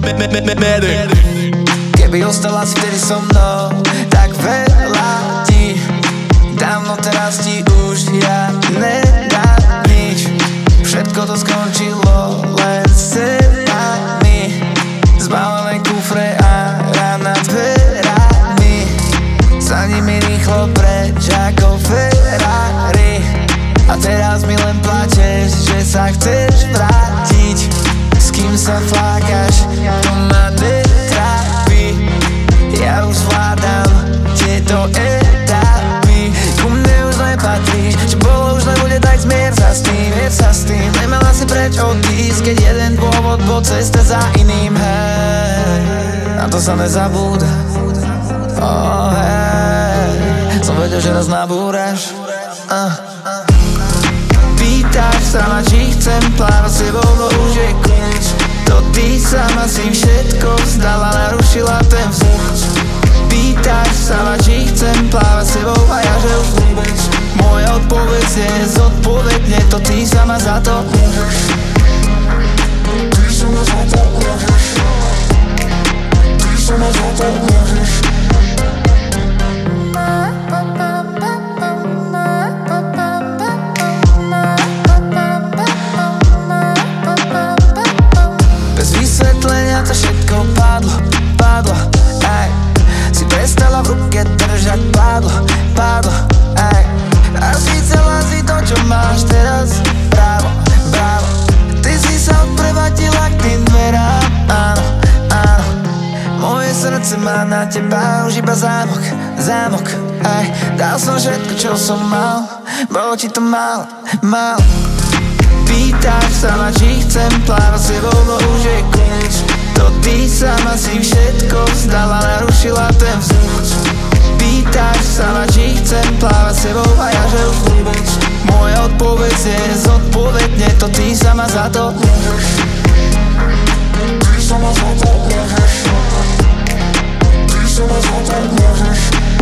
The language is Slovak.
Keby ostala si vtedy so mnou, tak veľa ti dávno teraz ti už ja nedám nič. Všetko to skončilo len s nami, zbalené kufre a rána dverami, za nimi rýchlo preč ako Ferrari. A teraz mi len plačeš, že sa chceš vrátiť. S kým sa flákaš, to ma netrápi. Ja už zvládam tieto etapy. Ku mne už nepatríš, čo bolo už nebude, tak zmier sa s tým. Nemala si preč odísť, keď jeden dôvod bol cesta za iným. Hej, a to sa nezabúda. Oh, hej, som vedel, že raz nabúraš. Pýtaš sa ma, či chcem plávať s tebou, no už je koniec. To ty sama si všetko vzdala, narušila ten vzduch. Pýtaš sa ma, či chcem plávať s tebou a ja, že už vôbec. Moja odpoveď je zodpovedne, to ty sama za to môžeš. Ty sama za to môžeš. Ty sama za to môžeš. To všetko padlo, aj si prestala v ruke držať padlo, aj a si chcela si to, čo máš teraz, bravo, ty si sa odprevadila k tým dverám, áno, moje srdce má na teba už iba zámok, aj dal som všetko, čo som mal, bolo ti to málo. Pýtaš sa ma, či chcem plávať s tebou, no už je koniec. To ty sama si všetko vzdala, narušila ten vzduch. Pýtaš sa ma, či chcem plávať s tebou a ja, že už vôbec. Moja odpoveď je zodpovedne, to ty sama za to môžeš. Ty sama za to môžeš. Ty sama za to môžeš.